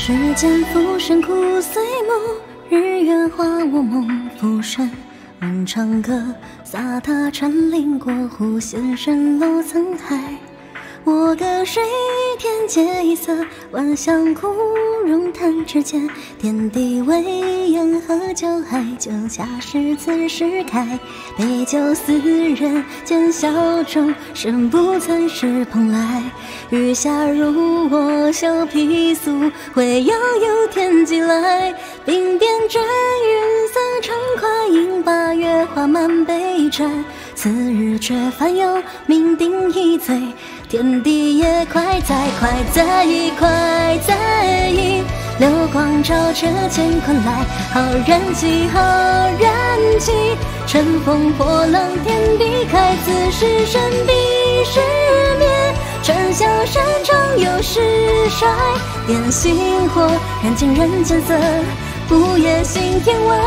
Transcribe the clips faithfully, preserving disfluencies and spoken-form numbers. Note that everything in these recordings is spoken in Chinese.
时间浮生苦随梦，日月化我梦浮生。问长歌，洒踏穿林过湖，现身楼层海。我歌水天皆一色，万象枯荣弹指间。天地为烟和酒，海酒恰是此时开。杯酒思人间小众，身不曾是蓬莱。雨下如我袖披素，会遥有天际来。鬓边阵云散成快饮，八月花满杯盏。次日却烦忧，酩酊一醉，天地也快哉快哉快哉意。流光照彻乾坤来，浩然气浩然气。乘风破浪天地开，此时神必是灭。传笑山长有时衰，点星火，燃尽人间色，不夜行天外。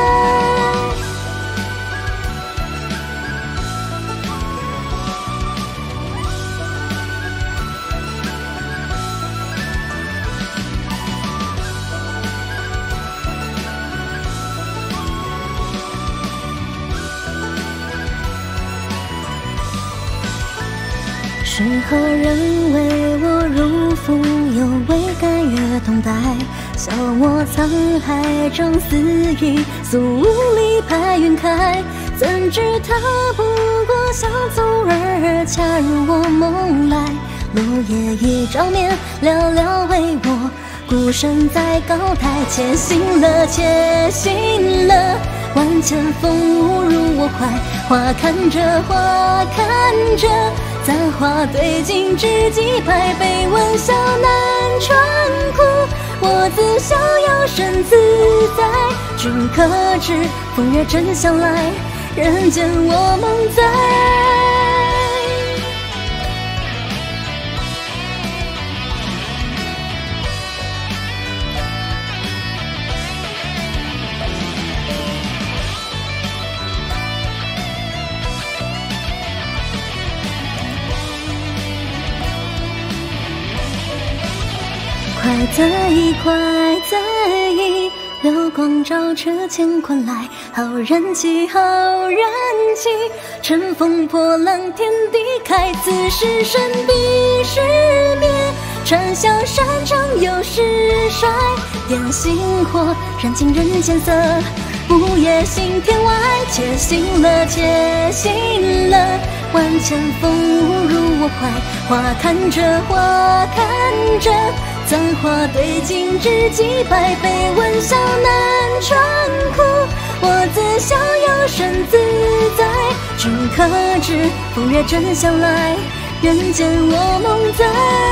是何人为我入腹，又为甘越东带？笑我沧海中肆意，素无力排云开。怎知他不过小卒儿，恰入我梦来。落叶已照面，寥寥为我孤身在高台。且行了，且行了，万千风舞入我怀。花看着，花看着，簪花对镜知己拍，杯问笑难穿苦，我自逍遥身自在。君可知，风月真相来，人间我梦在。快哉快哉意，流光照彻乾坤来，浩然气浩然气。乘风破浪天地开，此时神必是灭。传笑山长有时衰，点星火，燃尽人间色，不夜行天外。且行了，且行了，万千风舞入我怀。花看着，花看着，簪花对镜知己拍，杯问笑难穿苦，我自逍遥身自在。君可知，风月真相来，人间我梦在。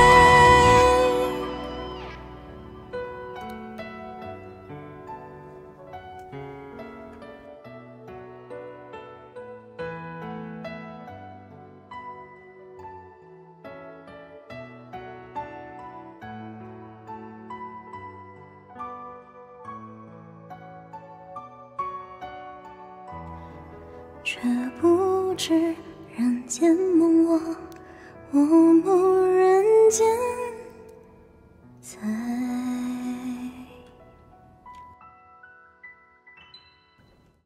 却不知人间梦我，我梦人间在。